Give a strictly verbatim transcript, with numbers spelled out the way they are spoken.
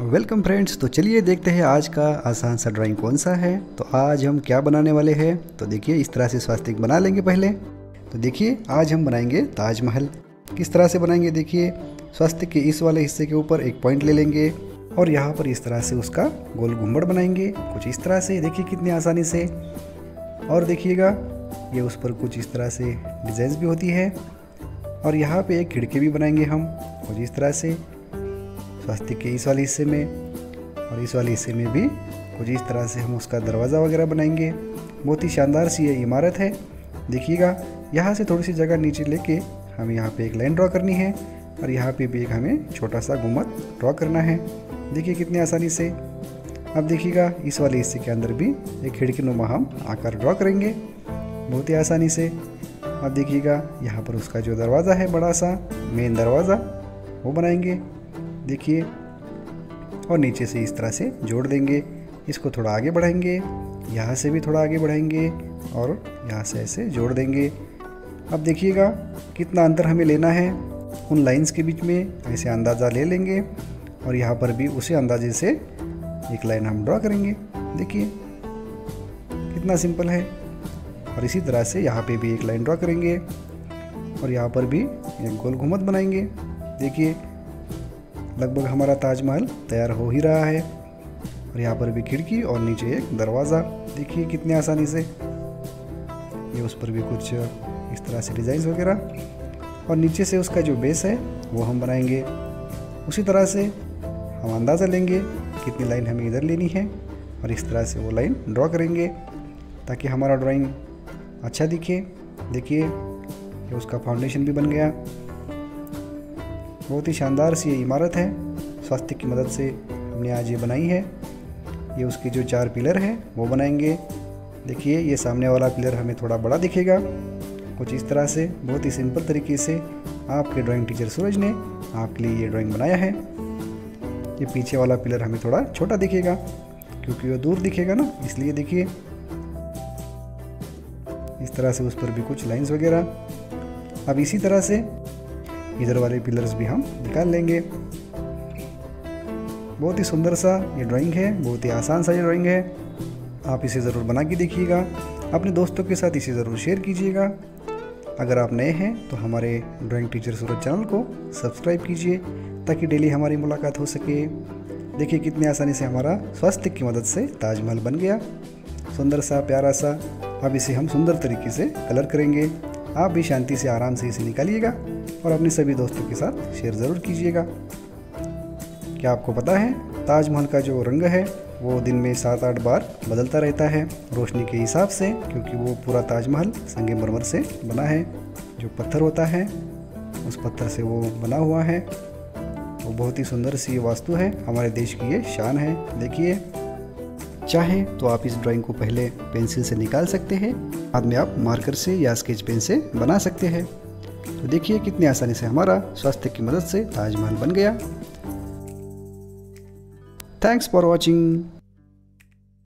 Welcome friends. तो चलिए देखते हैं आज का आसान सा ड्राइंग कौन सा है। तो आज हम क्या बनाने वाले हैं, तो देखिए इस तरह से स्वास्तिक बना लेंगे पहले। तो देखिए आज हम बनाएंगे ताजमहल। किस तरह से बनाएंगे, देखिए स्वास्तिक के इस वाले हिस्से के ऊपर एक पॉइंट ले लेंगे और यहाँ पर इस तरह से उसका गोल घुम्मट बनाएंगे कुछ इस तरह से। देखिए कितनी आसानी से। और देखिएगा ये उस पर कुछ इस तरह से डिज़ाइन भी होती है। और यहाँ पे एक खिड़की भी बनाएंगे हम कुछ इस तरह से स्वास्तिक के इस वाले हिस्से में, और इस वाले हिस्से में भी कुछ इस तरह से हम उसका दरवाज़ा वगैरह बनाएंगे। बहुत ही शानदार सी ये इमारत है। देखिएगा यहाँ से थोड़ी सी जगह नीचे लेके हमें यहाँ पे एक लाइन ड्रॉ करनी है और यहाँ पे भी एक हमें छोटा सा गुम्बद ड्रॉ करना है। देखिए कितनी आसानी से। अब देखिएगा इस वाले हिस्से के अंदर भी एक खिड़की नुमा हम आकार ड्रॉ करेंगे बहुत ही आसानी से। अब देखिएगा यहाँ पर उसका जो दरवाज़ा है बड़ा सा मेन दरवाज़ा वो बनाएंगे। देखिए और नीचे से इस तरह से जोड़ देंगे। इसको थोड़ा आगे बढ़ाएंगे, यहाँ से भी थोड़ा आगे बढ़ाएंगे और यहाँ से ऐसे जोड़ देंगे। अब देखिएगा कितना अंतर हमें लेना है उन लाइंस के बीच में, ऐसे अंदाज़ा ले लेंगे और यहाँ पर भी उसी अंदाजे से एक लाइन हम ड्रॉ करेंगे। देखिए कितना सिंपल है। और इसी तरह से यहाँ पे भी एक लाइन ड्रॉ करेंगे और यहाँ पर भी एक गोल घुम्मट बनाएंगे। देखिए लगभग हमारा ताजमहल तैयार हो ही रहा है। और यहाँ पर भी खिड़की और नीचे एक दरवाज़ा। देखिए कितनी आसानी से। ये उस पर भी कुछ इस तरह से डिज़ाइन वगैरह और नीचे से उसका जो बेस है वो हम बनाएंगे। उसी तरह से हम अंदाज़ा लेंगे कितनी लाइन हमें इधर लेनी है और इस तरह से वो लाइन ड्रॉ करेंगे ताकि हमारा ड्राइंग अच्छा दिखे। देखिए ये उसका फाउंडेशन भी बन गया। बहुत ही शानदार सी ये इमारत है, स्वास्तिक की मदद से हमने आज ये बनाई है। ये उसके जो चार पिलर हैं वो बनाएंगे। देखिए ये सामने वाला पिलर हमें थोड़ा बड़ा दिखेगा कुछ इस तरह से। बहुत ही सिंपल तरीके से आपके ड्राइंग टीचर सूरज ने आपके लिए ये ड्राइंग बनाया है। ये पीछे वाला पिलर हमें थोड़ा छोटा दिखेगा क्योंकि वो दूर दिखेगा ना, इसलिए देखिए इस तरह से उस पर भी कुछ लाइंस वगैरह। अब इसी तरह से इधर वाले पिलर्स भी हम निकाल लेंगे। बहुत ही सुंदर सा ये ड्राइंग है, बहुत ही आसान सा ये ड्राइंग है। आप इसे ज़रूर बना के देखिएगा, अपने दोस्तों के साथ इसे ज़रूर शेयर कीजिएगा। अगर आप नए हैं तो हमारे ड्राइंग टीचर सूरज चैनल को सब्सक्राइब कीजिए ताकि डेली हमारी मुलाकात हो सके। देखिए कितनी आसानी से हमारा स्वास्तिक की मदद से ताजमहल बन गया, सुंदर सा प्यारा सा। अब इसे हम सुंदर तरीके से कलर करेंगे। आप भी शांति से आराम से इसे निकालिएगा और अपने सभी दोस्तों के साथ शेयर ज़रूर कीजिएगा। क्या आपको पता है ताजमहल का जो रंग है वो दिन में सात आठ बार बदलता रहता है रोशनी के हिसाब से, क्योंकि वो पूरा ताजमहल संगमरमर से बना है। जो पत्थर होता है उस पत्थर से वो बना हुआ है। वो बहुत ही सुंदर सी वास्तु है, हमारे देश की ये शान है। देखिए चाहे तो आप इस ड्राइंग को पहले पेंसिल से निकाल सकते हैं, बाद में आप मार्कर से या स्केच पेन से बना सकते हैं। तो देखिए कितनी आसानी से हमारा स्वास्तिक की मदद से ताजमहल बन गया। Thanks for watching.